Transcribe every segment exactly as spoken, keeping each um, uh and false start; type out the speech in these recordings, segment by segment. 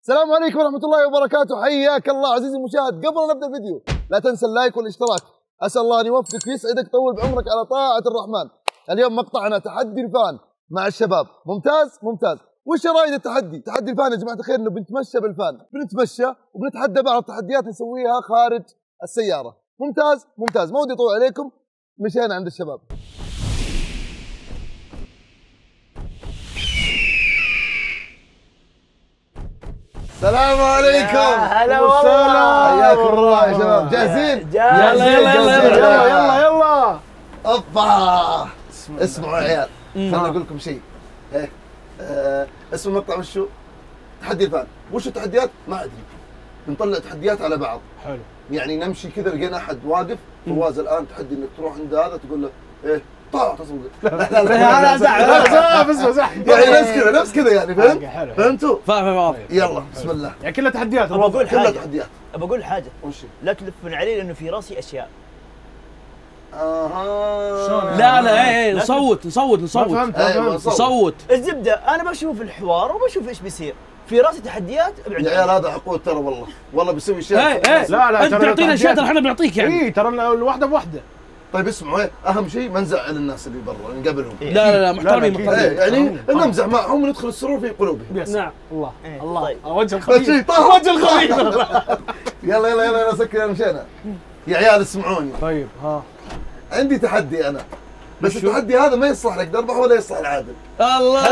السلام عليكم ورحمة الله وبركاته، حياك الله عزيزي المشاهد. قبل أن نبدأ الفيديو لا تنسى اللايك والاشتراك، أسأل الله أن يوفقك ويسعدك طول بعمرك على طاعة الرحمن. اليوم مقطعنا تحدي الفان مع الشباب. ممتاز ممتاز. وش رأيك التحدي؟ تحدي الفان يا جماعة الخير، إنه بنتمشى بالفان، بنتمشى وبنتحدى بعض التحديات نسويها خارج السيارة. ممتاز ممتاز. ما ودي أطول عليكم، مشينا عند الشباب. السلام عليكم. هلا والله. حياكم الله يا شباب، جاهزين؟ يلا يلا يلا يلا يلا يلا. اوبا. اسمعوا يا عيال، خليني اقول لكم شيء. ايه آه، اسم المقطع وشو؟ تحدي الفان. وشو التحديات؟ ما ادري. بنطلع تحديات على بعض. حلو. يعني نمشي كذا لقينا احد واقف، فواز الان تحدي انك تروح عند هذا تقول له ايه طلع تصوير. لا لا لا لا زحف اسمه زحف. يعني نفس كذا نفس كذا يعني، فهمت؟ فهمتوا؟ فاهم فاهم. يلا بسم الله. يعني كلها تحديات. ابى اقول كلها حاجه تحديات. ابى اقول حاجه وش؟ لا تلفون علي لانه في راسي اشياء. اها. شلون؟ لا لا ايه نصوت نصوت نصوت فهمت أيوة، فهمت. صوت. نصوت. الزبده انا بشوف الحوار وبشوف ايش بيصير في راسي تحديات. ابعد يا عيال هذا عقود ترى، والله والله بيسوي شيء. ايه ايه لا لا انت ترى تعطينا اشياء، التحديات- ترى احنا بنعطيك يعني. اي ترى الواحده بوحده. طيب اسمعوا، ايه اهم شيء ما نزعل الناس اللي برا، نقابلهم. إيه. لا لا لا محترمين لا، لا، محترمين. ايه يعني نمزح معهم وندخل السرور في قلوبهم. يس. نعم. الله إيه. الله طيب. وجه بس الخبيث. شيء طه. وجه الخبيث. يلا يلا يلا يلا سكر، يلا مشينا. يا عيال اسمعوني، طيب ها. عندي تحدي انا، بس التحدي هذا ما يصلح لك دربح ولا يصلح العادل. الله.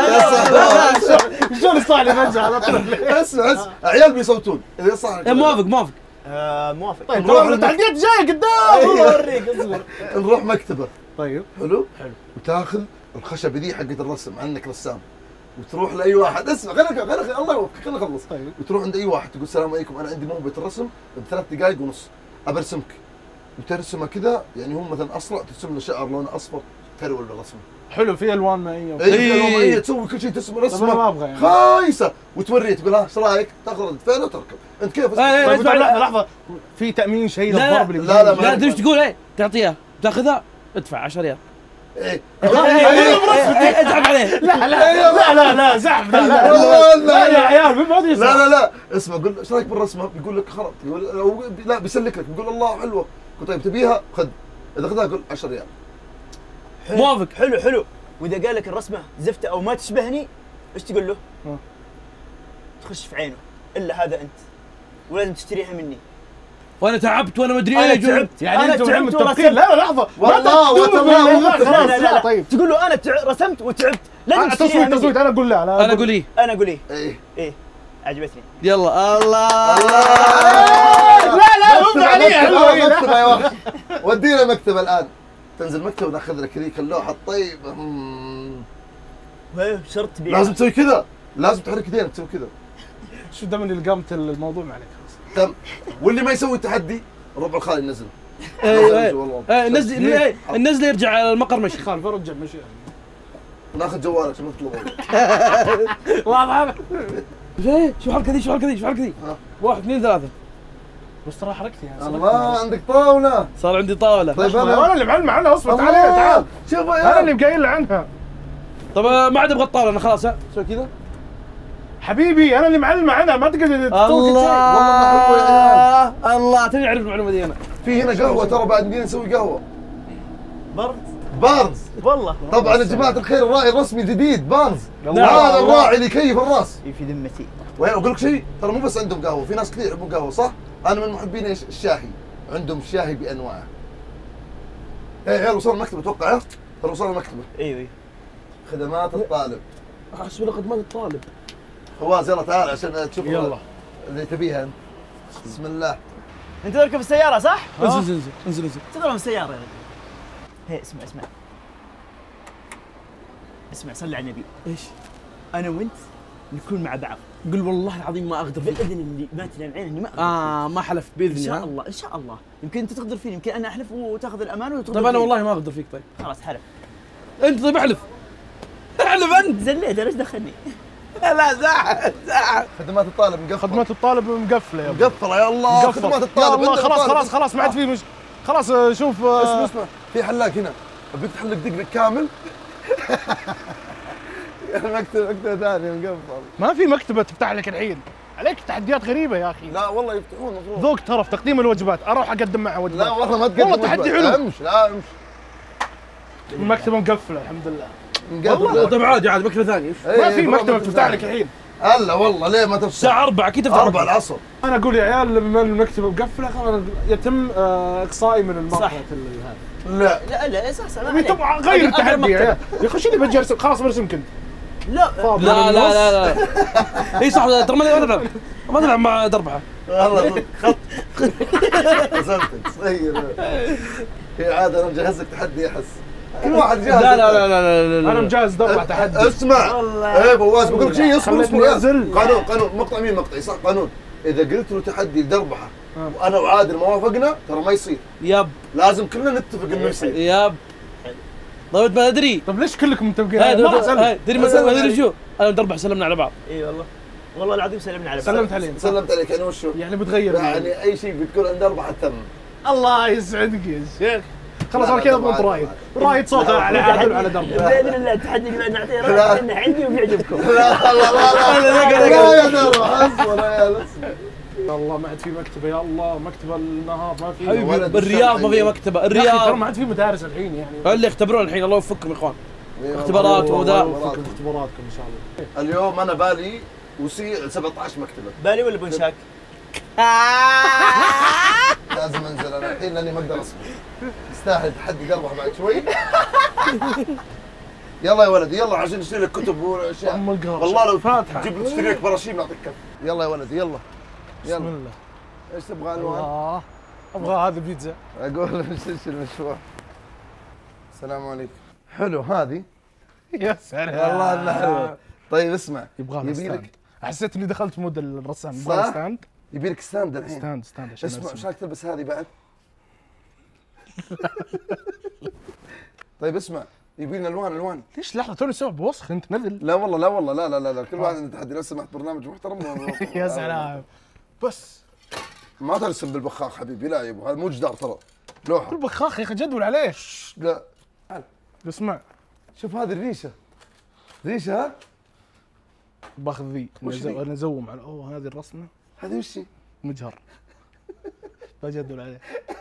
شلون يصلح لي فجأة على طول؟ اسمع اسمع، عيال بيصوتون اذا يصلح لك. إيه، موافق موافق. آه موافق. طيب نروح ترى التحديات جايه قدام. والله اوريك اصبر. نروح مكتبه. طيب حلو؟ حلو. وتاخذ الخشبه ذي حقت الرسم عنك رسام، وتروح لاي واحد. اسمع خليك خليك الله يوفقك، خلينا نخلص. طيب. وتروح عند اي واحد تقول السلام عليكم، انا عندي موهبه الرسم بثلاث دقائق ونص ابرسمك، وترسمه كذا. يعني هم مثلا اصلع ترسم له شعر لونه اصفر، ترول الرسمه. حلو في الوان مائيه. اي إيه. إيه. تسوي كل شيء، ترسم طب انا ما رسمه ابغى يعني. خايسه وتوريه، تقول ها ايش رايك؟ تاخذ رد فعل وتركب. انت كيف؟ إيه، إيه. طيب اسمع، لحظه لحظه، في تامين شيء لا، لا. للضرب اللي لا، لا، بيجي؟ ما- لا تدري ايش تقول؟ ايه تعطيها تاخذها ادفع عشرة ريال. ايه ادفع عليه. لا لا لا لا لا زحف. لا لا والله لا يا عيال من بعد لا يصير. لا لا اسمع، قول ايش رايك بالرسمه؟ بيقول لك خرب، يقول أو لا بيسلك لك، بيقول الله حلوه. قلت طيب تبيها؟ خذ. اذا خذها قول عشرة ريال. موافق. حلو حلو. واذا قال لك الرسمه زفته او ما تشبهني ايش تقول له؟ ها. تخش في عينه الا هذا انت ولازم تشتريها مني. وانا تعبت وانا مدري أنا ايش. تعبت. يعني أنا انتم تعبت متفقين؟ ورسمت. لا لا لحظه. والله وتمام لا وتمام. لا لا, لا. طيب. تقول له انا تع- رسمت وتعبت لازم تشتريها تصويت مني. تصويت انا اقول لا لا انا اقول ايه. انا اقول ايه ايه ايه عجبتني. يلا الله. لا لا مو عليها. مكتبة مكتبة يا وحش. ودينا مكتبة الان. تنزل مكتبة ناخذ لك ذيك اللوحة الطيبة. مم. ايه شرط تبيعها. لازم تسوي كذا، لازم تحرك يدينك تسوي كذا. شو دام اللي قامت الموضوع ما عليك خلاص. تم. واللي ما يسوي التحدي ربع الخالي ينزل. ايوه ايه نزل ايه النزله يرجع على المقر مشي. خالف ارجع مشي. ناخذ جوالك عشان نطلب. واضح. ايه شو الحركه ذي شو الحركه ذي شو الحركه ذي؟ ها. واحد اثنين ثلاثه. بس ترى حركتي يعني. الله عندك طاولة. صار عندي طاوله. طيب انا انا اللي معلم عنها اصبر الله. تعال تعال. شوف انا اللي يا مقايل عنها. طب آه، ما عاد ابغى الطاوله انا خلاص. ها سوي كذا. حبيبي انا اللي معلم عنها ما تقدر تسوي كل شيء. الله الله تبي اعرف المعلومه دي انا. في هنا قهوة ترى، بعد ندينا نسوي قهوة. برد بارنز. والله. طبعا يا جماعة الخير الراعي الرسمي الجديد بارنز. نعم. هذا الراعي اللي يكيف الراس. إيه في ذمتي. واقول لك شيء، ترى مو بس عندهم قهوه، في ناس كثير يحبون قهوه صح؟ انا من محبين ايش؟ الشاهي. عندهم الشاهي بانواعه. ايه عيال وصلنا المكتبه اتوقع. ترى وصلنا المكتبه. ايوه ايوه. خدمات الطالب. حسب خدمات الطالب. فواز يلا تعال عشان تشوف يلا. اللي تبيها انت. بسم الله. انت تركب السياره صح؟ انزل انزل انزل انزل. تضرب من السياره يا رجل. هي اسمع اسمع. اسمع صلي على النبي. ايش؟ انا وانت نكون مع بعض قل والله العظيم ما اغدر فيك. باذن اللي ما تنام عين اني ما أغدر اه ما حلفت فيك. باذني. ان شاء ها؟ الله ان شاء الله. يمكن انت تغدر فيني، يمكن انا احلف وتاخذ الامان وتغدر طيب انا فيني. والله ما اغدر فيك. طيب خلاص حلف. انت طيب احلف. احلف انت. زليت ليش دخلني؟ لا زعل زعل. خدمات الطالب مقفله. خدمات الطالب مقفله يا ابو. مقفله يا الله. مقفل. خدمات يا الطالب الله عندنا خلاص طالب. خلاص خلاص ما عاد في مش خلاص آه، شوف آه، اسمع اسمع، في حلاق هنا. ابيك تحلق دقنك كامل. المكتب مكتبه ثانيه مقفل. ما في مكتبه تفتح لك الحين. عليك تحديات غريبه يا اخي. لا والله يفتحون المفروض. ذوق ترى في تقديم الوجبات، اروح اقدم معها وجبات. لا والله ما تقدم والله تحدي وجبات. حلو. امش لا امش. المكتبه مقفله الحمد لله. مقفل. طيب عادي عادي مكتبه ثانيه. ما في مكتبه تفتح لك الحين. هلا والله ليه ما تفتح؟ الساعه أربعة اكيد تفتح. أربعة العصر. انا اقول يا عيال بما ان المكتبه مقفله خلاص يتم آه، اقصائي من صح. المرحله هذه. لا لا لا صح صح. ما عليك. طبعا غير أقرب التحدي يا مكتبة. عيال. يا اخي شنو بجي ارسم خلاص برسم كنت. لا فاضي لا من لا النص. لا لا اي صح ترى ما نلعب ما نلعب مع دربحه. والله خط. وصلتك صغير. هي عادة انا مجهزك تحدي احس. كل واحد جاهز. لا لا لا لا لا انا مجهز دربع تحدي. اسمع والله. ايه فواز بقول لك شيء اصبر خلتني اصبر أنزل. قانون قانون مقطع مين مقطعي صح قانون اذا قلت له تحدي لدربحه وانا وعادل ما وافقنا ترى ما يصير يب لازم كلنا نتفق انه يصير. يب طيب ما ادري. طيب ليش كلكم متفقين؟ هاي ما أسلم. هاي تدري ما أسلم ادري عليك. شو انا ودربح سلمنا على بعض. اي والله والله العظيم سلمنا على بعض. سلمت عليه. سلمت عليك يعني وشو؟ يعني بتغير يعني اي شيء بتقول عند اربعه تم. الله يسعدك يا شيخ. خلاص لا، انا كذا لا، ضد لا، رايد، لا. رايد صوته على عادل وعلى درب. باذن الله التحدي اللي بعد نعطيه لا. راح انه عندي وبيعجبكم. لا لا لا لا لا يا دربه اصبر يا عيال اصبر. والله ما عاد في مكتبه يا الله، مكتبه النهار ما في. حبيبي ولد بالرياض ما فيها مكتبه يا أخي ترى الرياض ما عاد في مدارس الحين يعني. اللي يختبرون الحين الله يوفقكم يا اخوان. اختبارات وذا. يوفقكم اختباراتكم ان شاء الله. اليوم انا بالي وسي سبعة عشر مكتبه. بالي ولا بنشاك؟ لازم انزل انا الحين لاني ما اقدر اصبر. يستاهل تحدي دربه بعد شوي. يلا يا ولدي يلا عشان نشتري لك كتب واشياء. ام القرش والله لو فاتحه. تجيب لك تشتري لك براشيم نعطيك كف. يلا يا ولدي يلا. بسم يلا الله. ايش تبغى الوان؟ الله ابغى هذا بيتزا. اقول ايش المشروع؟ السلام عليكم. حلو هذه. يا سلام والله انها حلوه. طيب اسمع يبغى له يبي ستاند. لك حسيت اني دخلت مود الرسام. صح؟ يبغى له ستاند. يبي لك ستاند الحين. ستاند ستاند عشان اسمع أرسم. ايش رايك تلبس هذه بعد؟ طيب اسمع يبي لنا الوان الوان. ليش لحظه توني سوى بوسخ انت نزل. لا والله لا والله لا لا لا, لا. كل واحد عنده تحدي لو سمحت برنامج محترم. يا سلام بس ما ترسم بالبخاخ حبيبي لا يا ابو هذا مو جدار ترى لوحه. كل بخاخ يا اخي جدول عليه. لا اسمع شوف هذه الريشه ريشه ها باخذ ذي وش ذي؟ انا ازوم على اوه هذه الرسمه هذه وش هي؟ مجهر بجدول عليه.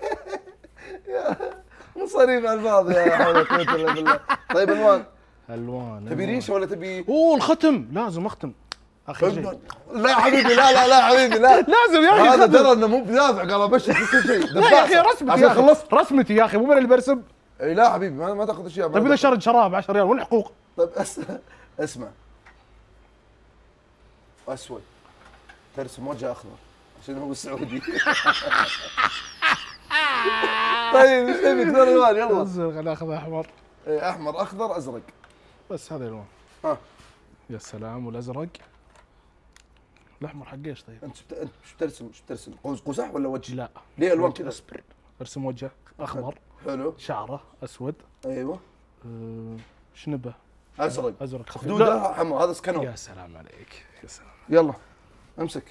مصاريف على الفاضي يا حول ولا قوه الا بالله. طيب الوان الوان تبي ريشه ولا تبي؟ اوه الختم لازم اختم اخر شيء. لا حبيبي لا لا لا حبيبي لا لازم يا اخي هذا ختم. ترى انه مو بدافع قال ابشر في كل شيء. لا يا اخي رسمتي عشان يا اخي خلصت. رسمتي يا اخي مو انا اللي برسم. اي لا حبيبي ما, ما تاخذ اشياء. طيب اذا شرد شراب عشرة ريال وين الحقوق؟ طيب أس... اسمع اسود ترسم وجه اخضر عشان هو السعودي. طيب ايش تبي كثر الوان يلا. ازرق انا اخذ احمر إيه، احمر اخضر ازرق. بس هذا الالوان. ها يا سلام والازرق الاحمر حق ايش طيب؟ انت بت... انت شو بترسم شو بترسم قوس قزح ولا وجه؟ لا ليه الوان وجه كذا؟ اصبر ارسم وجه اخضر حلو شعره اسود ايوه أه شنبه ازرق ازرق خفيف. خدوده حمر هذا سكنور. يا سلام عليك يا سلام. يلا امسك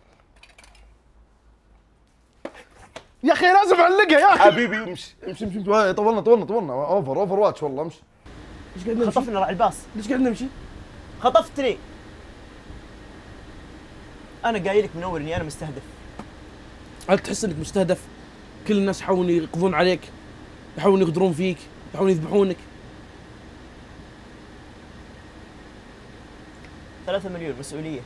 يا اخي لازم اعلقها يا اخي. حبيبي امشي امشي امشي امشي. طولنا طولنا طولنا اوفر اوفر واتش والله امشي. ليش قاعد نمشي؟ خطفنا راح الباص. ليش قاعد نمشي؟ خطفتني. انا قايل لك من اول اني انا مستهدف. هل تحس انك مستهدف؟ كل الناس يحاولون يقضون عليك، يحاولون يغدرون فيك، يحاولون يذبحونك. ثلاثة مليون مسؤولية.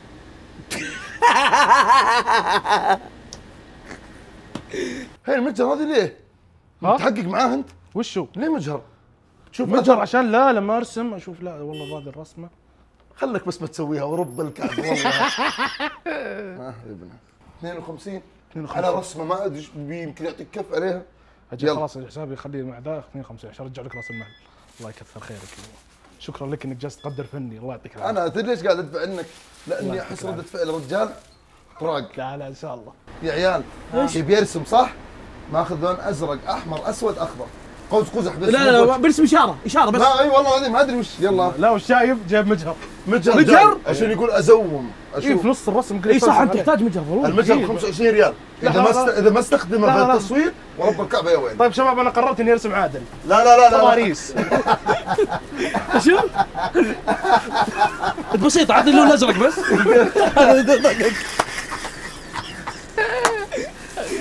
هي المتجر هذه ليه؟ ها؟ تحقق معاه انت؟ وشو؟ ليه مجهر؟ شوف متجر عشان لا لما ارسم اشوف لا والله هذه الرسمه. خلك بس ما تسويها ورب الكعب والله. ها يا ابني اثنين وخمسين على رسمه ما ادري ايش بي- يمكن يعطيك كف عليها. اجل يلا. خلاص حسابي خليه مع ذا اثنين وخمسين عشان ارجع لك راس المال. الله يكثر خيرك. شكرا لك انك جالس تقدر فني الله يعطيك العافيه. انا تدري ليش قاعد ادفع عنك؟ الله لاني يعطيك احس العافية. رده فعل الرجال طراق. لا لا ان شاء الله. يا عيال يبي يرسم صح؟ ماخذ لون ازرق احمر اسود اخضر قوس قزح بس. لا لا لا برسم اشاره اشاره بس. لا اي والله العظيم ما ادري وش. يلا لا والشايب جايب مجهر. مجهر مجهر؟ جاي عشان يقول ازوم اي اشوف. في نص الرسم اي صح انت تحتاج مجهر ضروري. المجهر خمسة وعشرين ريال لا اذا لا ما لا. است... اذا ما استخدمه لا في لا لا. التصوير ورب الكعبه يا وين. طيب شباب انا قررت اني ارسم عادل. لا لا لا لا باريس. شو؟ بسيطة عاد اللون الازرق بس.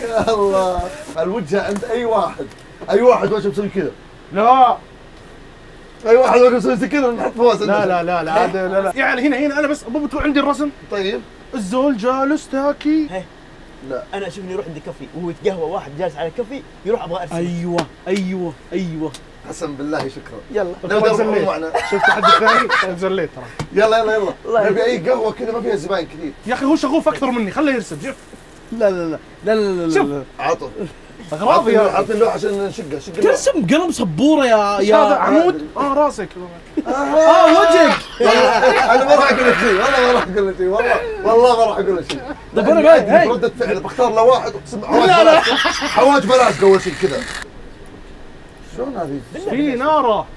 يا الله الوجه عند اي واحد، اي واحد وجهه مسوي كذا. لا اي واحد وجهه مسوي زي كذا نحط فواز. لا لا لا لا عاد لا لا يعني هنا هنا انا بس ابغى تكون عندي الرسم. طيب الزول جالس تاكي. هي. لا انا اشوفني يروح عند كافي وهو يتقهوى واحد جالس على كافي يروح ابغى ارسم. ايوه ايوه ايوه. قسم بالله شكرا. يلا نبدا نروح معنا. شفت حد ثاني زليت ترى. يلا يلا يلا نبي اي قهوه كذا ما فيها زباين كثير. يا اخي هو شغوف اكثر مني، خليه يرسم. شوف لا لا لا لا لا لا شوف. لا. عطوا اغراضي يا عطني اللوحه عشان نشقها. شق اللوحه. ترسم قلم سبوره يا ايش يا هذا عمود؟ اه راسك. اه وجهك. انا ما راح اقول لك شيء، والله ما راح اقول لك شيء، والله والله ما راح اقول لك شيء. طيب أنا بعد- هاي. ردة فعل بختار له واحد اقسم حواج لا، لا. بلاش حواج بلاش اول شيء كذا. شلون هذه؟ في ناره.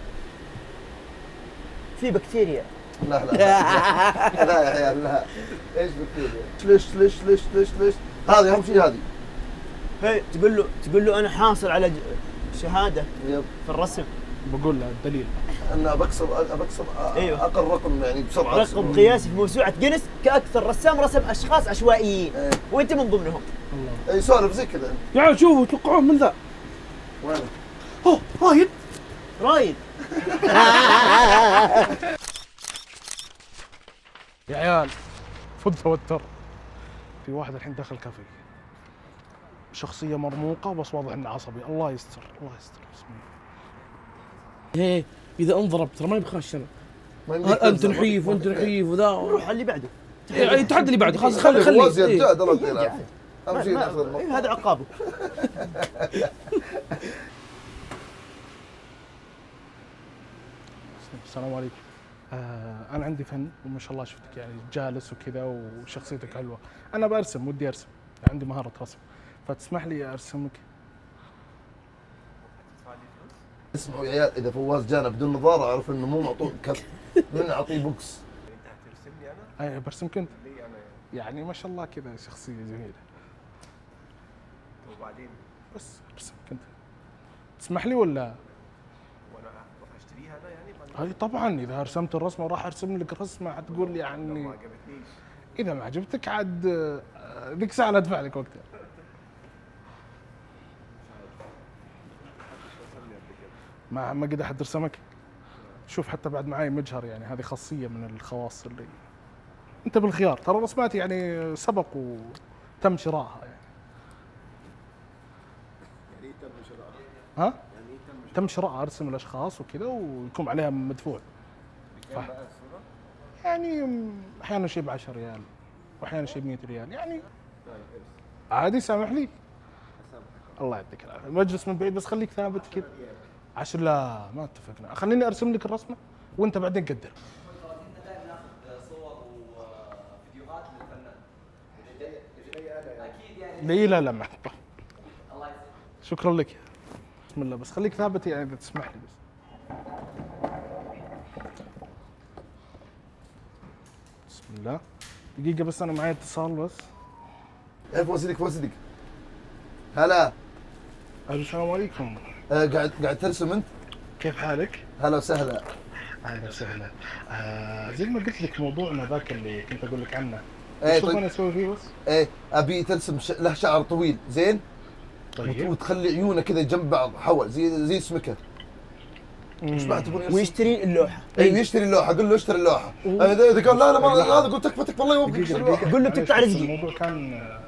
في بكتيريا. لا لا لا لا يا عيال لا. ايش بكتيريا؟ ليش ليش ليش ليش ليش؟ هذه اهم شيء هذه. هي تقول له تقول له انا حاصل على ج- شهاده يب. في الرسم. بقول له الدليل. انا بكسر بكسر أيوه. اقل رقم يعني بسرعه. رقم قياسي في موسوعه جينيس كاكثر رسام رسم اشخاص عشوائيين إيه. وانت من ضمنهم. الله. اي سولف زي كذا. يا عيال شوفوا توقعون من ذا. وين؟ اوه رايد. رايد. يا عيال فض توتر. في واحد الحين دخل كافي، شخصية مرموقة بس واضح انه عصبي. الله يستر الله يستر. بسم الله. ايه اذا انضرب ترى ماني بخاش انا. ما يمديك انت تنزل. نحيف وانت نحيف وذا. روح على اللي بعده. إيه، التحدي اللي بعده خلاص خلي خلي فواز خلي يرجع إيه. درجة يلعب. يرجع. اهم ما- شيء ما- ناخذ النقطة. إيه، هذا عقابه. السلام عليكم. آه انا عندي فن وما شاء الله شفتك يعني جالس وكذا وشخصيتك حلوة. انا برسم ودي ارسم، عندي مهارة رسم، فتسمح لي ارسمك. اسمعوا يا عيال اذا فواز جانا بدون نظاره اعرف انه مو معطوه كف من اعطيه بوكس. اي برسمك انت. يعني ما شاء الله كذا شخصية جميلة. وبعدين بس ارسمك انت. تسمح لي ولا؟ وانا اروح اشتريها انا يعني اي طبعا اذا رسمت الرسمة راح ارسم لك رسمة حتقول لي يعني ما عجبتنيش. اذا ما عجبتك عاد آه، ذيك ساعة لا ادفع لك وقتها. ما ما قد احد رسمك. شوف حتى بعد معاي مجهر، يعني هذه خاصية من الخواص اللي انت بالخيار. ترى رسمات يعني سبق وتم شرائها يعني. يعني ايه تم شرائها؟ ها؟ يعني ايه تم تم شرائها، ارسم الاشخاص وكذا ويكون عليها مدفوع. كم بقى الصورة؟ يعني احيانا شيء ب عشرة ريال واحيانا شيء ب مئة ريال يعني. طيب ارسم عادي سامح لي. حسابك. الله يعطيك العافيه. المجلس من بعيد بس خليك ثابت كذا. عشر لا ما اتفقنا. خليني ارسم لك الرسمه وانت بعدين قدر. ليه لا لا ما شكرا لك. بسم الله بس خليك ثابت يعني اذا تسمح لي بس. بسم الله دقيقه بس انا معي اتصال بس. يا فواز يدك فواز يدك. هلا. الو السلام عليكم. آه قاعد قاعد ترسم انت؟ كيف حالك؟ هلا وسهلا. اهلا وسهلا. آه زي ما قلت لك موضوعنا ذاك اللي كنت اقول لك عنه. ايه شوف طيب. انا اسوي فيه بس. ايه ابي ترسم ش... له شعر طويل زين. طيب. وتخلي عيونه كذا جنب بعض حول زي زي سمكه. ايش بعد تبون يرسم؟ ويشتري اللوحه. اي يشتري اللوحه. قل له اشتري اللوحه. اذا إذا قال لا لا ما هذا قلت تكفى تكفى الله يوفقك دقيقة اشتري دقيقة. اللوحه. قول له معليش، بتقطع بس رزقي. الموضوع كان آه،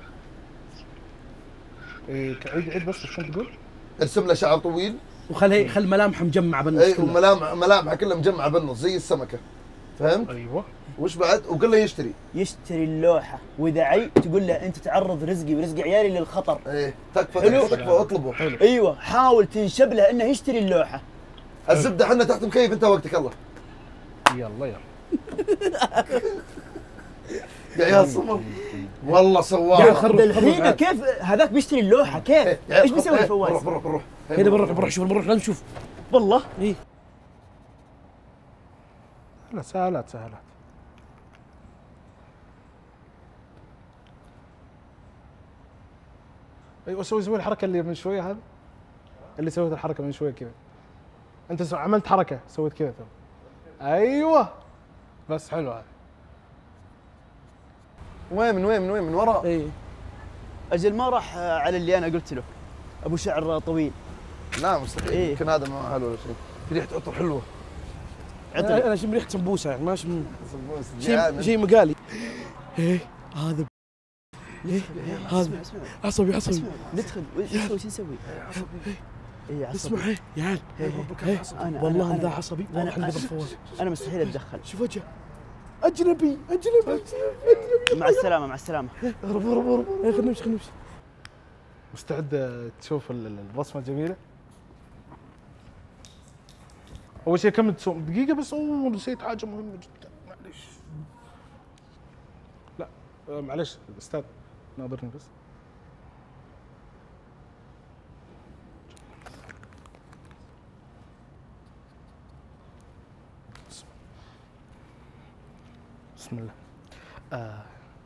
إيه عيد عيد بس ايش كنت تقول؟ ارسم له شعر طويل. وخلي خل ملامحه مجمعه بالنص اي كلها. وملامح ملامحه كلها مجمعه بالنص زي السمكه. فهمت؟ ايوه. وش بعد؟ وقل له يشتري. يشتري اللوحه واذا عي تقول له انت تعرض رزقي ورزق عيالي للخطر. ايه تكفى حلو. تكفى تكفى اطلبه. حلو. ايوه حاول تنشب له انه يشتري اللوحه. الزبده احنا تحت مكيف انت وقتك الله. يلا يلا. يا عيال صمم والله يا سواها. خرب الحين خرب كيف هذاك بيشتري اللوحه كيف؟ يا عيال ايش بيسوي إيه، فواز؟ بروح بروح بروح. هنا بنروح بنروح شوف بنروح لازم نشوف. والله ايه لا سهلات سهلات. ايوه سوي سوي الحركه اللي من شويه هذه اللي سويت الحركه من شويه كذا. انت سو... عملت حركه سويت كذا تو. ايوه بس حلو هذا. وين من وين من وين من ورا. ايه اجل ما راح على اللي انا قلت له ابو شعر طويل. لا مستحيل. إيه؟ يمكن هذا ما حلو ولا شيء. في ريحه عطر حلوه. عطري. انا اشم ريحه سمبوسه يعني ما اشم سمبوس شيء جعان. شيء مقالي. ايه هذا ليه هذا اسمع اسمع عصبي عصبي. اسمع ندخل ندخل وش نسوي؟ اي عصبي. اسمع ايه يا عيال إيه، إيه، أنا- والله أنا- ان ذا عصبي أنا- واضح انه أنا- بالفواز. انا مستحيل اتدخل. شوف وجهه اجنبي اجنبي مع السلامه مع السلامه. اهرب اهرب اهرب إيه، خلينا نمشي خلينا نمشي. مستعد تشوف ال- ال- الرسمه الجميله؟ اول شيء كم تسوم دقيقه بس. اوه نسيت حاجه مهمه جدا معليش. لا آه، معليش الاستاذ ناظرني بس. بسم الله. آه.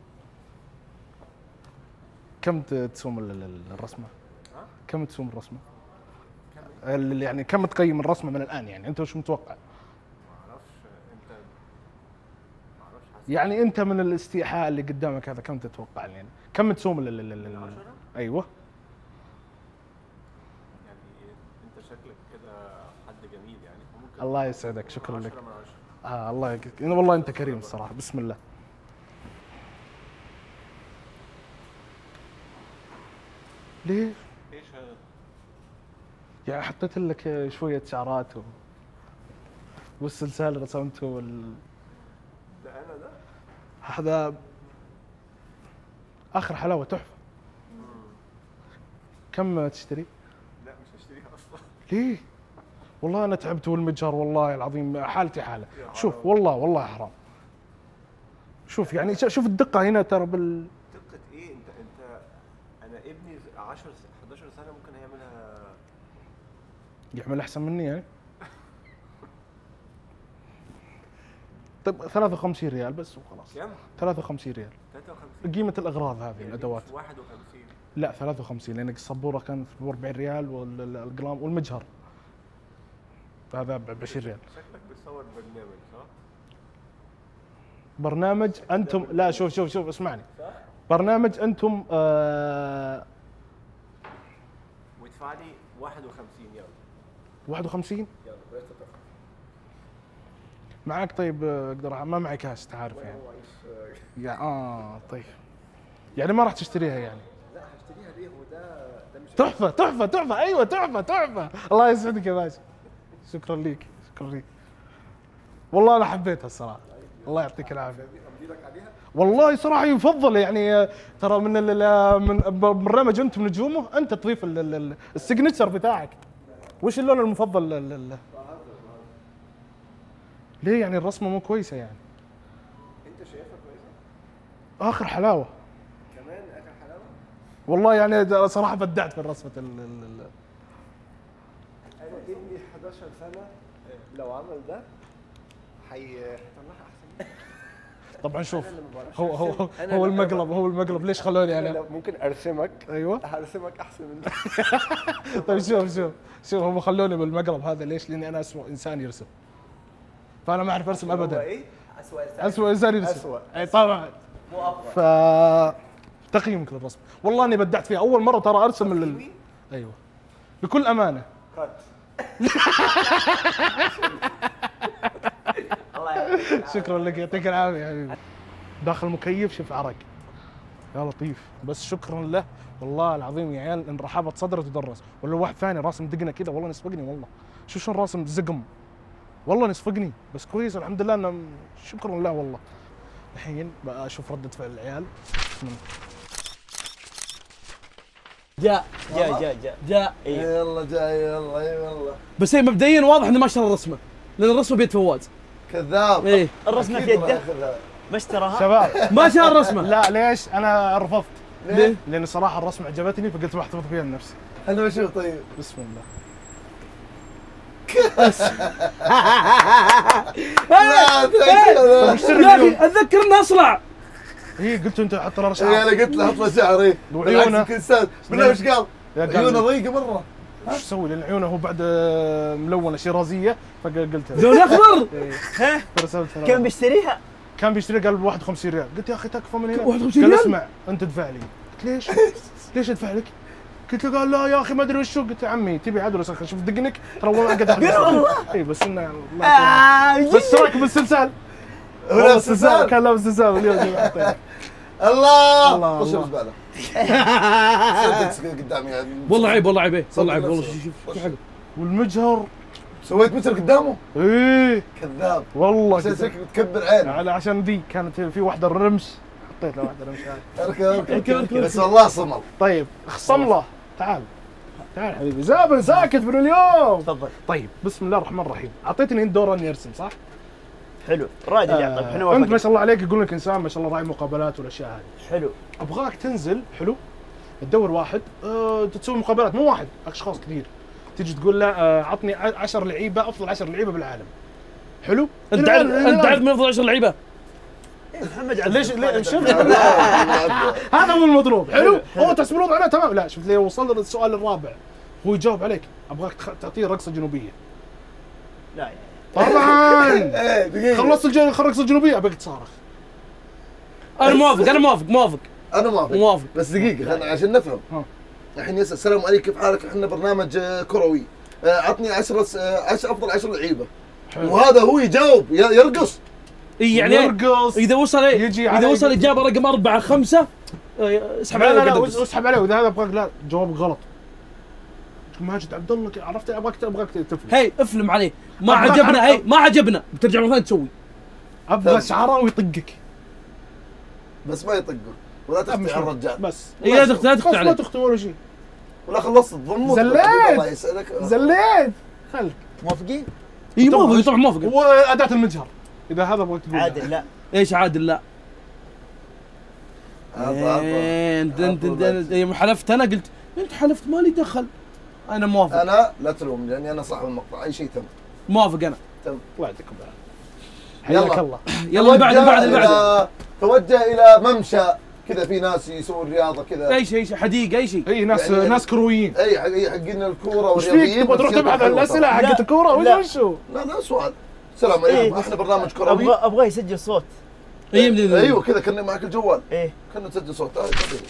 كم ت- تسوم ال- ال- الرسمه؟ كم تسوم الرسمه؟ ال- يعني كم تقيم الرسمه من الان؟ يعني انت وش متوقع؟ معرفش انت معرفش حاسس يعني انت من الاستيحاء اللي قدامك هذا كم تتوقع يعني؟ كم تسوم ال ال ال ال عشرة؟ ايوه. يعني انت شكلك كده حد جميل يعني ممكن الله يسعدك، شكرا لك. عشرة من عشرة. آه الله يك... والله انت كريم الصراحه. بسم الله. ليه؟ ايش هذا؟ يعني حطيت لك شويه شعرات و... والسلسال رسمته وال... ده انا ده؟ هذا اخر حلاوه تحفه. كم تشتري؟ لا مش هشتريها اصلا. ليه؟ والله انا تعبت والمتجر والله العظيم حالتي حاله. يا شوف حرام. والله والله حرام. شوف يعني ش- شوف الدقه هنا ترى بال دقة ايه؟ انت انت انا ابني عشرة حداشر سنة ممكن هيعملها. يعمل احسن مني يعني. طيب ثلاثة وخمسين ريال بس وخلاص. كم؟ ثلاثة وخمسين ريال ثلاثة وخمسين. قيمه الاغراض هذه يعني الادوات. مش واحد وخمسين. لا ثلاثة وخمسين لان السبوره كانت ب أربعين ريال والقلام والمجهر هذا ب عشرين ريال. شكلك بتصور برنامج صح؟ برنامج انتم لا شوف شوف شوف اسمعني. برنامج انتم آه وادفع لي واحد وخمسين يلا. واحد وخمسين يلا بلاش تتأخر. معك. طيب آه، اقدر ما معي كاش انت عارف يعني. هو ايش؟ يا اه طيب يعني ما راح تشتريها يعني. لا هشتريها ليه؟ هو ده ده مش تحفه تحفه تحفه ايوه تحفه تحفه. الله يسعدك يا باشا. شكرا ليك شكرا ليك. والله انا حبيتها الصراحه. الله يعطيك العافيه. امضي لك عليها؟ والله صراحه يفضل يعني آه، ترى من ال- ال- من برنامج انتم نجومه انت تضيف ال- ال- ال- السيجنتشر بتاعك. وش اللون المفضل لل- لل- ليه يعني الرسمه مو كويسه يعني؟ انت شايفها كويسة؟ اخر حلاوه. كمان اخر حلاوة؟ والله يعني ده صراحه بدعت في الرسمه ال- ال- ال- انا ابني حداشر سنة لو عمل ده هي هيطلعها احسن. طبعا شوف أنا اللي ما بعرفش هو هو أرسم. أنا هو اللي- المقلب هو المقلب ليش خلوني انا انا؟ لو ممكن ارسمك ايوه. هرسمك احسن من ده. طيب شوف شوف شوف هم خلوني بالمقلب هذا ليش؟ لاني انا اسوء انسان يرسم. فانا ما اعرف ارسم هو ابدا. ايه؟ اسوء اسوء انسان يرسم. أسوأ. اي طبعا. مو افضل. ف تقييمك للرسم والله اني بدعت فيها اول مره ترى ارسم ال... تقييمي؟ ايوه بكل امانه. كات. شكرا لك يعطيك العافيه يا حبيبي. داخل مكيف شوف عرق يا لطيف بس شكرا له والله العظيم يا عيال ان رحابه صدره تدرس. ولا واحد ثاني راسم دقنه كذا والله نسفقني والله. شوف شلون راسم زقم والله نسفقني بس كويس الحمد لله انه شكرا له والله. الحين بقى اشوف رده فعل العيال. جاء جاء جاء جاء. جاء إيه. يلا جاي يلا اي والله. بس هي مبدئيا واضح انه ما اشترى الرسمه لان الرسمه بيد فواز. كذاب. ايه الرسمة أكيد في راح يده ياخذها. ما اشتراها. شباب ما شاء الرسمه. لا ليش انا رفضت؟ ليه؟ لان صراحه الرسمه عجبتني فقلت بحتفظ فيها لنفسي. انا بشوف طيب. بسم الله. لا تذكر. اشتري يا اليوم. اخي اتذكر انه اصلع. هي قلت انت حط له إيه شعر. انا قلت له حط له شعر ايه. وعيونه. بالعكس يمكن استاذ بالله ايش قال؟ يا قال عيونه لي. ضيقه مره. ايش اسوي لان عيونه هو بعد آه، ملونه شيرازيه فقلت لون اخضر. ها فرسلت كم بيشتريها؟ كان بيشتري قال ب واحد وخمسين ريال قلت يا اخي تكفى من هنا. واحد وخمسين قال ريال؟ اسمع انت ادفع لي قلت ليش؟ ليش ادفع لك؟ قلت له قال لا يا اخي ما ادري وشو. قلت له عمي تبي عدل خلينا نشوف دقنك ترى والله قد والله اي بس انه آه، بس راكب السلسال هو لابس سلسال؟ كان لابس سلسال اليوم حطيته. الله الله، طش الله. الزباله قدامي يعني والله عيب والله عيب إيه. والله عيب صدق والله نفسه. شوف شوف شوف حقه. والمجهر سويت متر قدامه ايه كذاب والله عشان كذا. شكلك تكبر عين على عشان ذي كانت في واحده الرمش حطيت له واحده رمش هاي. اركب اركب بس والله صمل. طيب خصم له تعال تعال حبيبي زابن ساكت من اليوم. تفضل. طيب بسم الله الرحمن الرحيم. اعطيتني انت دور اني ارسم صح؟ حلو رائد اللي يعطيك احنا انت ما وافقنا. شاء الله عليك يقول لك انسان ما شاء الله راعي مقابلات والاشياء هذه. حلو. ابغاك تنزل حلو تدور واحد أه تسوي مقابلات مو واحد اشخاص كثير تيجي تقول له أه عطني عشر لعيبه افضل عشر لعيبه بالعالم. حلو؟ انت عارف انت عارف من افضل عشر لعيبه؟ محمد عبد ليش ليش شوف هذا هو المضروب. حلو؟ هو تحسب الوضع انا تمام. لا شفت لي وصل للسؤال الرابع هو يجاوب عليك ابغاك تخ... تعطيه رقصه جنوبيه. لا يا طبعا ايه دقيقه خلصت الج- الرقصه الجنوبيه ابغاك تصارخ. انا موافق انا موافق موافق انا موافق موافق. بس دقيقه خلنا عشان نفهم. ها. الحين يسال السلام عليكم كيف حالك؟ احنا برنامج آه، كروي آه، عطني عشرة عشر افضل عشر لعيبه حلو. وهذا هو يجاوب ي- يرقص. اي يعني يرقص اذا وصل إيه؟ يجي اذا علي- وصل اجابه رقم اربعه خمسه آه، اسحب لا عليه لا لا وقدم. اسحب عليه واذا هذا ابغاك لا جوابك غلط. ماجد عبد الله عرفت ابغاك ابغاك تفلم. هي افلم عليه ما أبغى- عجبنا أبغى- هي ما عجبنا بترجع مره ثانيه تسوي. ابغى شعراوي يطقك. بس ما يطقه ولا تختي على الرجال بس إيه، لا تخت- لا تخت خلاص عليه. ما تخطي ولا شيء. ولا خلصت تضمه زليت. الله يسعدك. زليت خلك. موافقين؟ اي موافق طبعا موافق. واداه المجهر اذا هذا ابغاك تقول. عادل لا. ايش عادل لا؟ عطى- عطى. إيه، انت انت عطى انت يوم حلفت انا قلت انت حلفت مالي دخل. انا موافق انا لا تلوم لاني انا صاحب المقطع اي شيء تم. موافق انا. الله يعطيكم العافيه. حياك يلا. الله. يلا اللي بعد اللي بعد اللي بعد توجه إلى- توجه الى ممشى كذا في ناس يسوون رياضه كذا. اي شيء اي شيء حديقه اي شيء. اي ناس يعني- ناس كرويين. اي حق اي حقين الكوره وش فيك والرياضيين. تبغى تروح بس تبحث عن حلوة الاسئله ترى. حقت لا. الكوره لا. وش وشو؟ لا لا سؤال. السلام عليكم إيه. احنا برنامج كروي. ابغى ابغى يسجل صوت. اي من- ايوه كذا كنا معك الجوال ايه كنا نسجل صوت. آه، طبيعي.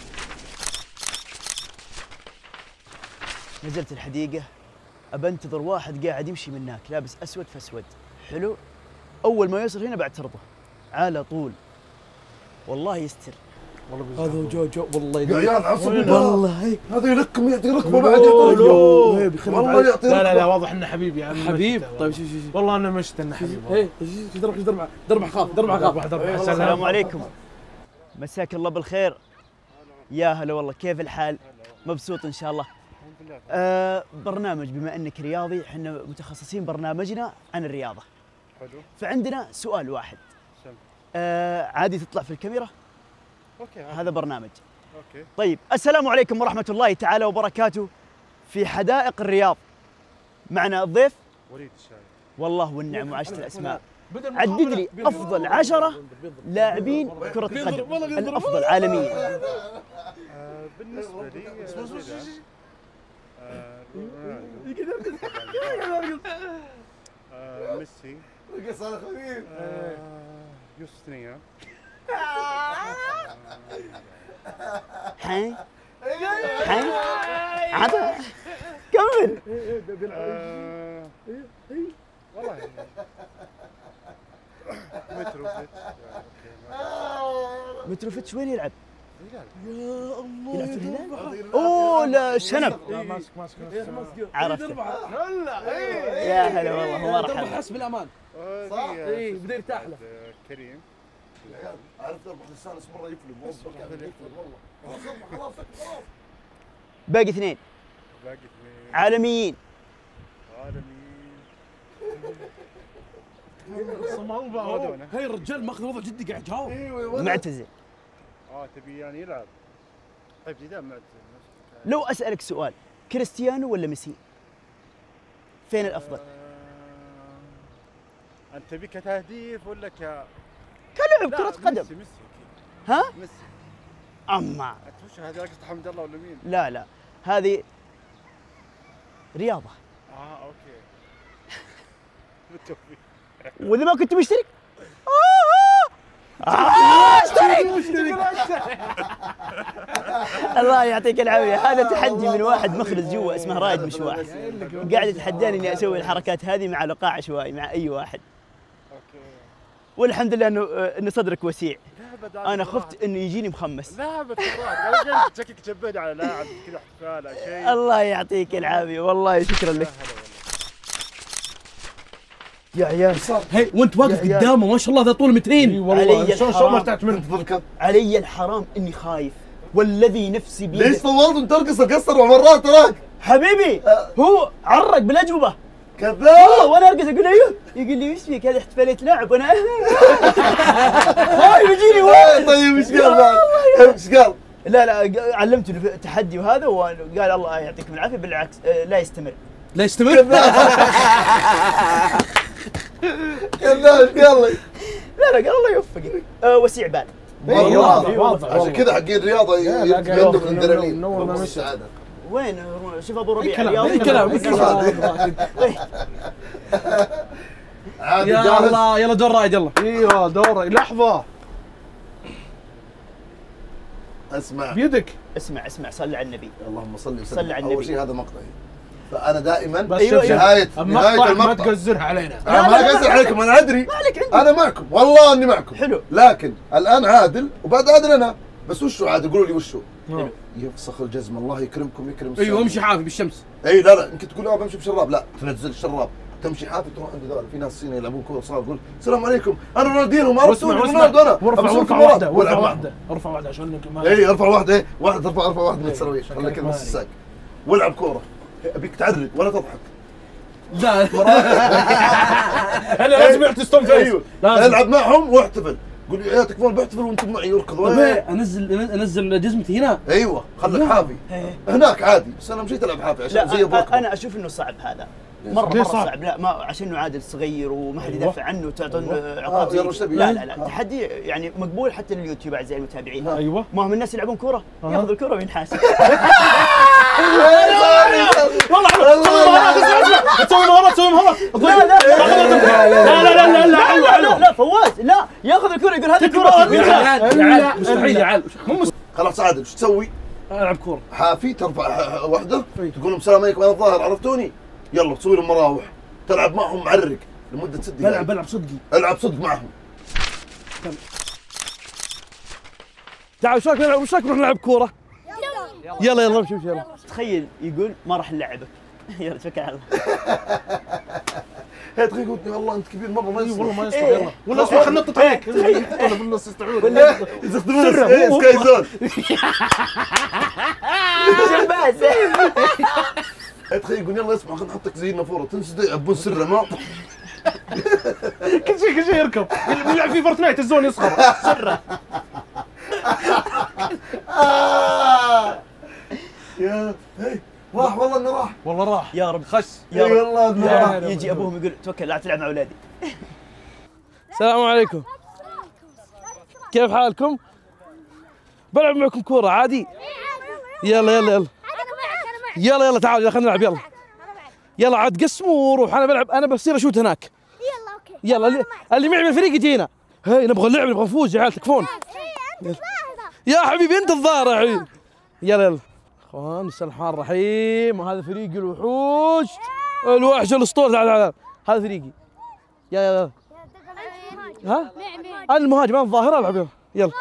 نزلت الحديقه ابى انتظر واحد قاعد يمشي من هناك لابس اسود فاسود. حلو. اول ما يوصل هنا بعترضه على طول. والله يستر. هذا جو جو والله يا عيال عصب والله هي هذا يلكم يعطي ركبه بعد أوه، يعطي أوه. ركبه. هي بيخرب والله عليك. يعطي لا لا لا ركبه. واضح انه حبيب يا عم. حبيب. مشت. طيب شوف شوف شوف والله انا مشت انه حبيب. ايه ايش درب ايش درب درب خاف درب خاف. واحد أربعة. السلام عليكم. مساك الله بالخير. يا هلا والله كيف الحال؟ مبسوط ان شاء الله. آه برنامج بما انك رياضي احنا متخصصين برنامجنا عن الرياضه. حلو. فعندنا سؤال واحد. سم. آه عادي تطلع في الكاميرا. اوكي هذا برنامج. اوكي. طيب السلام عليكم ورحمه الله تعالى وبركاته. في حدائق الرياض معنا الضيف وليد الشاي. والله والنعم وعشت الاسماء. عدد لي افضل عشرة لاعبين كرة قدم الافضل عالميا. آه بالنسبه لي آه، آه، ميسي. رقص على خفيف. آه، يوستنيا. حي حي عطا كمل. آه، والله متروفيتش. متروفيتش وين يلعب؟ يا الله يلعب في الهلال؟ اوه لا شنب. لا ماسك ماسك نفسه. عرفت. هلا ايه يا هلا والله هو درب مرحبا. حسب الامان. صح؟ إيه، بدي يرتاح له. كريم. عارف تربح لسانس مره يفلم والله يفلم والله. خلاص خلاص خلاص. باقي اثنين باقي اثنين عالميين. عالميين. صمالبا مارادونا. هي الرجال ماخذ وضع جدي قاعد يجاوب. ايوه معتزل. اه تبي يعني يلعب. طيب زيدان معتزل. لو اسالك سؤال كريستيانو ولا ميسي؟ فين الافضل؟ آه، انت تبي كتهديف ولا ك كلاعب لا، كرة قدم. ميسي ميسي ها؟ ميسي. اما انت وش هذه رقصة حمد الله ولا مين؟ لا لا هذه رياضة. اه اوكي. بالتوفيق. واذا ما كنت مشترك آه الله يعطيك العافيه. هذا تحدي من واحد مخرج جوا اسمه رائد مشواح، قاعد يتحداني اني اسوي الحركات هذه مع لقاء عشوائي مع اي واحد. والحمد لله انه انه صدرك وسيع. انا خفت انه يجيني مخمس. لا بالتراك انا قلت شكلك تشبهني على لاعب كذا احتفال شيء. الله يعطيك العافيه والله شكرا لك. يا عيال هي وانت واقف قدامه ما شاء الله ذا طول مترين. والله شلون شلون ما ارتحت منه؟ علي الحرام اني خايف والذي نفسي بيده. ليش طولت وترقص قصر مرات تراك؟ حبيبي هو عرق بالاجوبه كذاب. وانا ارقص اقول ايوه، يقول لي وش فيك هذه احتفاليه لاعب وانا خايف يجيني واحد. طيب ايش قال بعد؟ ايش قال؟ لا لا علمته التحدي وهذا وقال الله يعطيكم العافيه بالعكس لا يستمر. لا يستمر. كذاب ايش قال لي؟ لا لا قال الله يوفقك. أه وسيع بال. واضح واضح. عشان كذا حقين الرياضه عندهم الادرينالين. نور ما مشى. وين شوف ابو ربيع كلام الرياضي كلام عادي يا جاهز؟ الله يلا دور رائد يلا. ايوه دوري لحظه اسمع بيدك. اسمع اسمع صل على النبي. اللهم صل وسلم. صل على اول النبي. شيء هذا مقطعي، فانا دائما بس أيوة، شوف أيوة. نهايه نهايه المقطع ما المقطع تقزرها علينا. انا ما اقصر عليكم، انا ادري انا معكم والله اني معكم. حلو. لكن الان عادل وبعد عادل انا، بس وشو عادل؟ قولوا لي وشو؟ حلو. يفسخ الجزمه الله يكرمكم يكرم ايوه السامع. امشي حافي بالشمس. اي لا لا يمكن تقول اه بمشي بشراب، لا تنزل الشراب تمشي حافي تروح عند ذول في ناس صينيين يلعبون كوره صار تقول السلام عليكم انا رونالدينو ما واسمع عرفتوني واسمع رونالدو انا وارفع أبصركم وارفع مرات. واحده وارفع والعب معهم. واحده ارفع واحده عشان ما اي ارفع واحده، ايه واحد ارفع ارفع واحده من إيه، التسراويح شكلك خليك نص مالي. الساق والعب كوره. ابيك تعرق ولا تضحك. لا انا لازم يعطي فيس. ايوه لازم. العب معهم واحتفل، قول يا تكفون بحتفل وانتم معي يركض. انزل انزل جزمتي هنا. ايوه خليك حافي هناك عادي، بس انا مشيت العب حافي عشان لا زي ابوك. انا اشوف انه صعب هذا مره ليه مره صعب؟ صعب. لا ما عشان انه عادل صغير وما حد أيوة. يدافع عنه وتعطون آه، عقاب يلا زي وش تبي؟ لا لا لا آه. التحدي يعني مقبول حتى لليوتيوب اعزائي المتابعين. ايوه ما هم الناس يلعبون كوره أها. ياخذ الكوره وينحاس. والله تسوي مهارات تسوي مهارات. لا لا لا لا لا لا لا حلوه لا حلوه. لا فواز لا ياخذ الكوره يقول هذه الكوره يا عيال يا عيال مستحيل يا عيال. خلاص عادل ايش تسوي؟ العب كوره. حافي ترفع واحده تقول لهم السلام عليكم انا الظاهر عرفتوني، يلا تسوي لهم مراوح تلعب معهم معرق لمده ست دقائق. بلعب بلعب صدقي. العب صدق معهم. تعال وش رايك نلعب وش رايك نروح نلعب كوره؟ يلا يلا امشي امشي يلا. تخيل يقول ما راح نلعبك. يلا توكل على الله. هي تخيل قلت والله انت كبير مره ما يصير والله ما يصلح يلا ولا اسمع خلينا ننطط هيك. ولا بالنص يستعون. يستخدمون سكاي زون. شباس. تخيل يقول يلا اسمع خلينا نحطك زي النافوره تنسد يعبون سره ما كل شيء كل شيء يركب. يلعب في فورتنايت الزون يصغر. سره. يا هي راح والله انه راح. والله راح يا رب خس. يا اي رب والله انه يا راح. رب يجي ابوهم يقول توكل لا تلعب مع اولادي. السلام عليكم. كيف حالكم؟ بلعب معكم كوره عادي. يلا يلا يلا يلا يلا تعالوا يلا خلينا نلعب يلا. يلا عاد قسموا وروح انا بلعب انا بصير اشوت هناك. يلا اوكي. يلا اللي, اللي معي من الفريق يجينا. هي نبغى اللعب نبغى نفوز يا عيال تكفون. يا حبيبي انت الظاهر يا حبيبي. يلا يلا اخوان بسم الله الرحمن الرحيم. وهذا فريق الوحوش الوحش الاسطوري. تعال تعال هذا فريقي. يلا يلا ها؟ انا المهاجم انا الظاهر العب يلا يلا.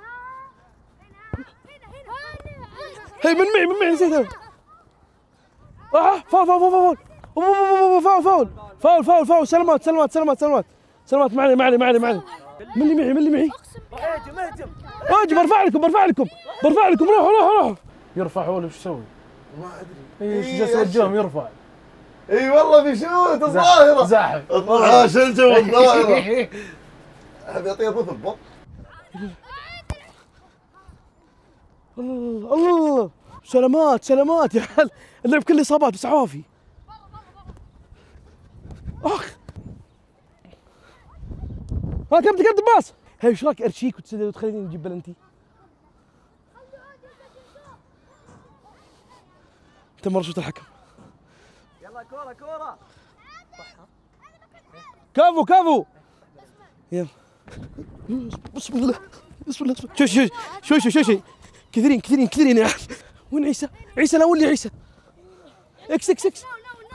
هي من معي من معي نسيت انا. اه فاول فاول فاول فاول فاول فاول فاول فاول سلامات سلامات سلامات سلامات سلامات معلي معلي معلي معلي. من اللي معي من اللي معي؟ اهجم اهجم. اهجم برفع لكم برفع لكم برفع لكم روحوا روحوا روحوا. يرفع هو وش يسوي؟ ما ادري. ايش جالس يوجههم يرفع. اي والله بيشوت الظاهره. زاحف. اه شلته الظاهره. ابي اعطيه طفل بط. الله الله سلامات سلامات يا حل. اللعب كله اصابات بس عوافي. اخ ها كم تقدم باص. هي ايش رايك ارشيك وتسدد وتخليني نجيب بلنتي؟ تم رشوة الحكم. يلا كوره كوره. كفو كفو يلا بسم الله بسم الله شوي شوي شوي شوي شوي شوي كثيرين كثيرين كثيرين يا أخي. وين عيسى؟ عيسى لا ولي عيسى. اكس اكس اكس.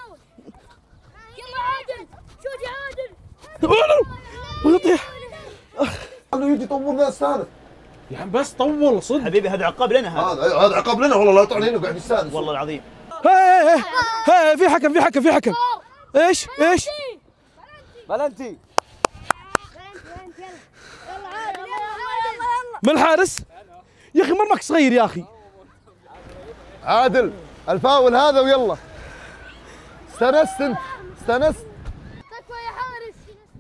يلا عادل شوت يا عادل. ولا طيح. خلوا يجي يطور ذا الثالث. يا عم بس طول صدق. حبيبي هذا عقاب لنا هذا. هذا هذا عقاب لنا والله لا تعني انه قاعد يستانس. والله العظيم. هاي هاي هاي في حكم في حكم في حكم. ايش ايش؟ بلنتي. من الحارس؟ يا اخي مرمك صغير يا اخي. عادل الفاول هذا ويلا. استانست انت استانست. تكفى يا حارس.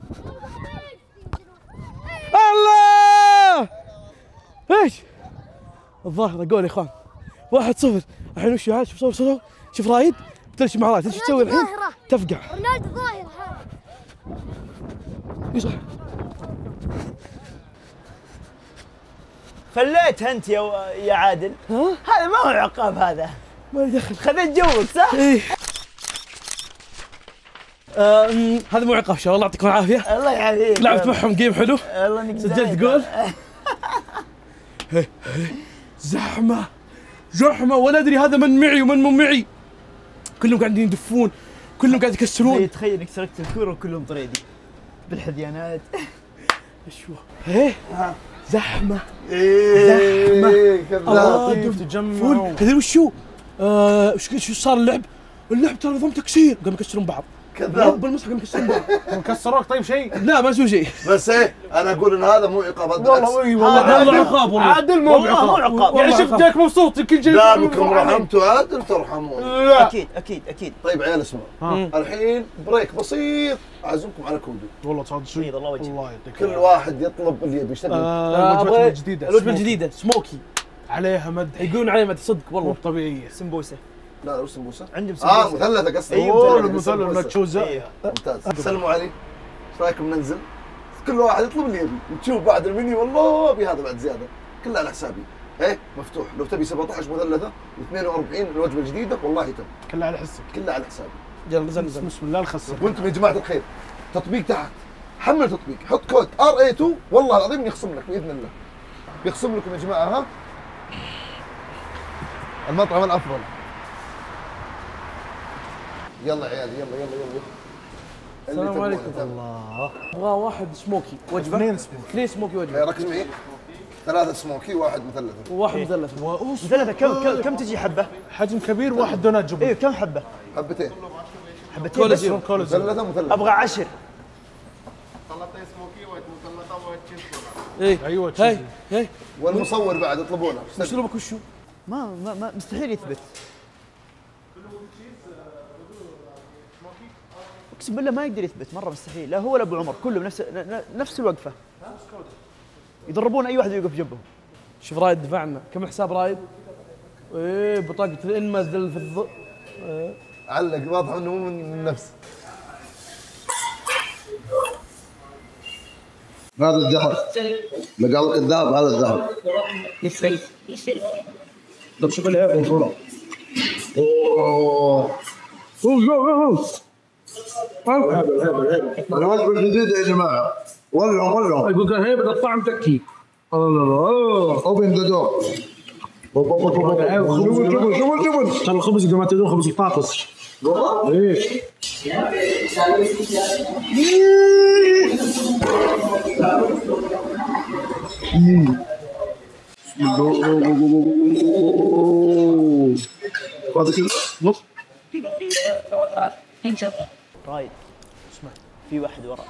الله ايش؟ الظاهرة جول يا اخوان. واحد صفر. الحين وش عاد شوف صور صور شوف رايد تمشي مع رايد ايش تسوي الحين؟ تفقع. رونالدو ظاهر هذا. اي صح. فليت انت يا يا عادل. ها؟ هذا ما هو عقاب هذا. ما لي دخل. خذيت جوك صح؟ ايه. آه، أمم، هذا مو عقاب شاء الله يعطيكم العافية. الله يعافيك. لعبت معهم جيم حلو. الله انك سجلت جول. زحمة زحمة ولا ادري هذا من معي ومن مو معي. كلهم قاعدين يدفون كلهم قاعد يكسرون. تخيل انك سرقت الكورة وكلهم طريدي بالحديانات. شو ايه زحمة ايه الله كذاب. دف تجمعوا. تدري وشو؟ آه وش شو صار اللعب؟ اللعب ترى نظام تكسير قاموا يكسرون بعض. كذاب. بالمسح قاموا يكسرون بعض. كسروك طيب شيء؟ لا ما سووا شيء. بس ايه انا اقول ان هذا مو عقاب والله اي والله والله عقاب والله. عادل مو والله مو بعقاب. عقاب. يعني شفت جاك مبسوط يمكن جاي. دامكم رحمتوا عادل ترحمون. لا اكيد اكيد اكيد. طيب عيال اسمعوا ها. الحين بريك بسيط اعزمكم على كودو. والله صادق شيء. بيض الله وجهك. الله يعطيك كل واحد يطلب اللي يبي يشتغل. آه، الوجبة أبغى- الجديدة الوجبة سموكي. الجديدة سموكي. عليها مدح يقولون عليه مدح صدق والله. مو طبيعية. سمبوسه. لا لا وش سمبوسه؟ عندهم اه سمبوسه. مثلثه قصدي. أيوة، اوه مثلث. المثلث سمبوسة. المكشوزة. ايوه. ممتاز. سلموا علي. ايش رايكم ننزل؟ كل واحد يطلب اللي يبي وتشوف بعد المنيو والله ابي هذا بعد زياده كله على حسابي. ايه مفتوح لو تبي سبعة عشر مثلثه واثنين وأربعين الوجبه الجديده والله تم كلها على حسك. كله على حسابي. يلا نزل نزل. بسم الله الخسر. وانتم يا جماعه الخير تطبيق تحت حمل تطبيق حط كود ار اي اثنين والله العظيم يخصم لك باذن الله. بيخصم لكم يا جماعه ها المطعم الافضل. يلا عيال يلا يلا يلا. اللي السلام تبغونه عليكم. تابع. الله ابغى واحد سموكي وجبة. اثنين سموكي. اثنين سموكي إيه، وجبة. ركز معي. ثلاثة سموكي واحد مثلث. وواحد مثلث. مثلثه كم كم كم تجي حبه؟ حجم كبير واحد دونات جبن. ايوه كم حبه؟ حبتين حبتين بس. كولوزيوم. مثلثة مثلث. ابغى عشر. ايه ايوه هاي تشيزي. هاي والمصور بعد يطلبونه. مشروبك وشو؟ ما ما, ما مستحيل يثبت. اقسم بالله ما يقدر يثبت مره مستحيل. لا هو ولا ابو عمر كلهم نفس ن- نفس الوقفه. يضربون اي واحد يوقف جنبهم. شوف رايد دفعنا كم الحساب رايد؟ ايه بطاقة الانماز دل في الض. علق واضح انه مو من نفس. هذا الذهب لقى الذهب هذا الذهب. طب شوف اللي هيك. الوجبة الجديدة يا جماعة ولعوا ولعوا. يقول كان هيبة الطعم تكي. الله اوبن ذا دور. شوفوا شوفوا شوفوا شوفوا. ترى الخبز قبل ما تدور خبز البطاطس. ايه رايد اسمع في واحد ورا.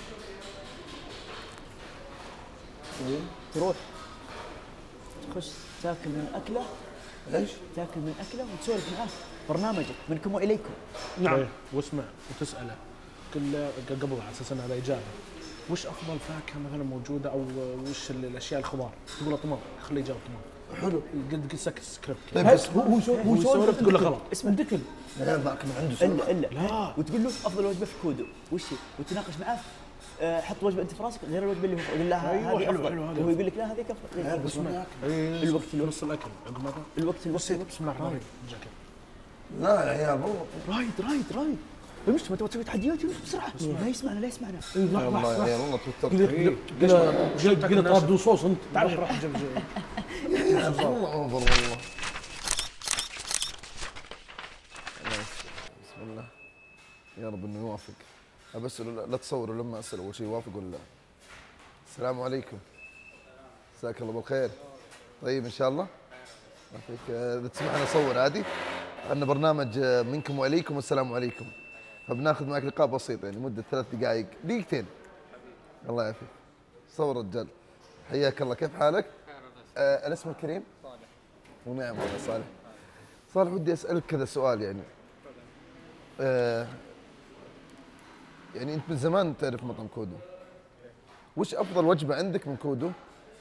تروح تخش تاكل من اكله. ايش؟ تاكل من اكله وتسولف معاه. برنامجك منكم واليكم. نعم. واسمع وتسأله كل قبل على اساس انها الاجابه. وش افضل فاكهه مثلا موجوده او وش ال- الاشياء الخضار؟ تقول له طماط خليه يجاوب طماط. حلو قد قد سكت سكريبت. طيب بس هو هو هو يسولف تقول له غلط. اسمع دكل. لا ذاك من عنده سؤال. الا الا لا. وتقول له افضل وجبه في كودو وش هي؟ وتناقش معاه. آه، حط وجبه انت في راسك غير الوجبه اللي هو يقول لها أيوة، هذه حلو، افضل حلو، هذه وهو يقول لك لا هذيك افضل. بس ما ياكل. إيه، الوقت الوقت نص الاكل عقب ما الوقت الوقت بسم الله الرحمن الرحيم. جاك. لا يا عيال والله. رايد رايد رايد امشي ما تبغى تسوي تحديات امشي بسرعه لا يسمعنا لا يسمعنا. والله يا عيال والله توترت. قلت قلت طاب صوص انت تعال روح جنب والله انظر والله. بسم الله يا رب انه يوافق. ابسله لا تصوروا لما اسال اول شيء يوافق ولا لا. السلام عليكم. مساك الله بالخير. طيب ان شاء الله. يعطيك اذا تسمحنا نصور عادي. عندنا برنامج منكم واليكم والسلام عليكم. فبناخذ معك لقاء بسيط يعني مده ثلاث دقائق دقيقتين. الله يعافيك. صور رجال. حياك الله كيف حالك؟ آه الاسم الكريم؟ صالح. ونعم والله صالح. صالح ودي اسالك كذا سؤال يعني. آه يعني انت من زمان تعرف مطعم كودو. وش افضل وجبه عندك من كودو؟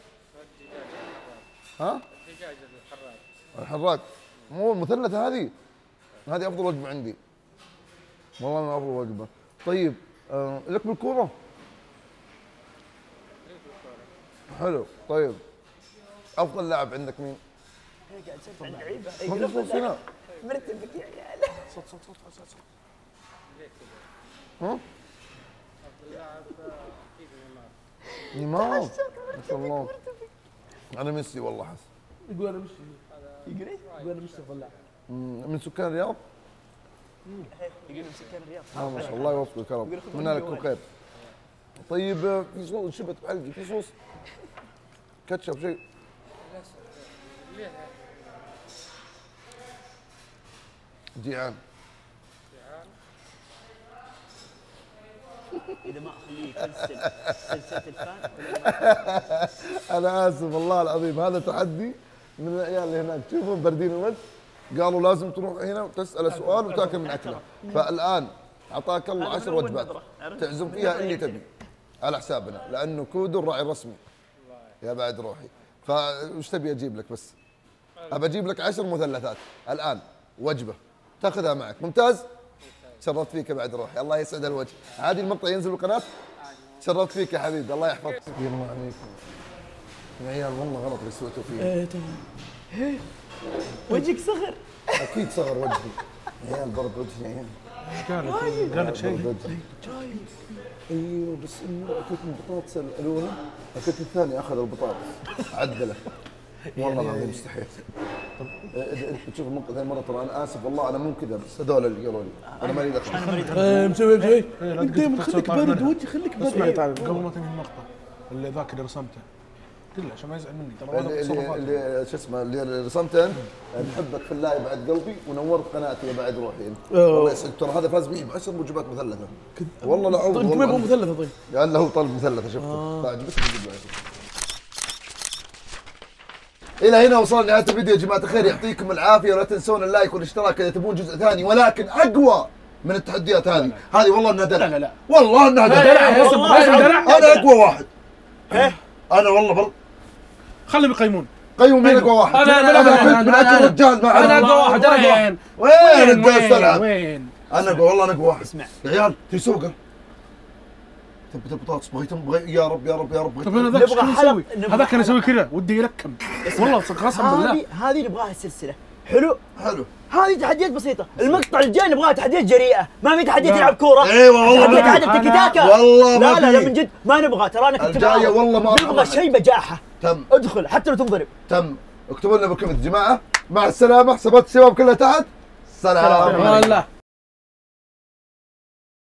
ها؟ دجاج الحراق. الحراق مو المثلثه هذه؟ هذه افضل وجبه عندي. والله انا افضل وجبه. طيب آه لك بالكوره؟ حلو. طيب افضل لاعب عندك مين؟ قاعد تسولف عن لعيبه ما في صوت هنا. مرتبك يا عيال. صوت صوت صوت صوت صوت. ها؟ افضل لاعب نيمار. ما شاء الله. انا ميسي والله حس. يقول انا ميسي. يقول ايش؟ يقول انا ميسي افضل لاعب. من سكان الرياض؟ يقول من سكان الرياض. اه ما شاء الله يوفقك يا رب. اتمنى لك كل خير. طيب في صوص شبت بحلقي في صوص كاتشب شيء. جيعان. اذا ما اخليه يكنسل سلسله الفان. انا اسف والله العظيم هذا تحدي من العيال اللي هناك تشوفهم باردين ومد قالوا لازم تروح هنا وتسال سؤال وتاكل من اكله. فالان اعطاك الله عشر وجبات تعزم فيها اللي تبي على حسابنا لانه كودو الراعي الرسمي يا بعد روحي. فايش تبي اجيب لك بس؟ ابى اجيب لك عشر مثلثات الان وجبه تاخذها معك. ممتاز؟ تشرفت فيك يا بعد روحي. الله يسعد الوجه. عادي المقطع ينزل بالقناه؟ تشرفت فيك يا حبيبي الله يحفظك. الله عليكم يا عيال والله غلط اللي سويتوا فيه. ايه تمام. وجهك صغر. اكيد صغر وجهي. يا عيال برد وجهي يا عيال. ايش قال؟ قال لك شيء؟ ايوه بس انه اكلت من البطاطس الاولى اكلت الثاني اخذ البطاطس عدله. والله العظيم استحيت. طب اذا انت تشوف المقطع ثاني مره ترى انا اسف والله انا مو كذا بس هذول اللي قالوا لي انا مالي دخل. ايه مسوي مسوي دائما خليك بارد وجهي خليك بارد. اسمعني تعال قبل ما تنهي المقطع اللي ذاك اللي رسمته قل له عشان ما يزعل مني ترى اللي, اللي, اللي شو اسمه اللي رسمته انت نحبك في الله بعد قلبي ونورت قناتي بعد روحي. الله يسعدك ترى هذا فاز بي بعشر وجبات مثلثه. والله لا عوض. انت ما يبغى مثلثه طيب؟ قال له هو طلب مثلثه شفته فعجبتني جدا. الى هنا وصلنا لنهايه الفيديو يا جماعه الخير يعطيكم العافيه ولا تنسون اللايك والاشتراك اذا تبون جزء ثاني ولكن اقوى من التحديات هذه. هذه والله انها دلع. لا لا والله انها دلع. انا اقوى واحد. انا والله بل خليهم يقيمون. قيموا مين اقوى واحد؟ انا انا من اكل رجال ما انا اقوى واحد. انا وين انت استلعب؟ وين؟ انا اقوى والله انا اقوى واحد. اسمع يا عيال في سوقه تبي البطاطس بغيت بغي يا رب يا رب يا رب. طيب انا ذاك ايش كان يسوي؟ هذاك كان يسوي كذا ودي يلكم والله قسما بالله. هذه هذه نبغاها السلسله. حلو حلو. هذه تحديات بسيطة، المقطع الجاي نبغاها تحديات جريئة، ما في تحديات يلعب كورة. ايوه والله تحديات عدد تيكي تاكا. والله لا ما لا لا في. من جد ما نبغى ترى انا كنت الجاية والله ما نبغى شيء بجاحة. تم. ادخل حتى لو تنضرب. تم. اكتبوا لنا بالكومنت يا جماعة. مع السلامة حسابات الشباب كلها تحت. سلام. الله.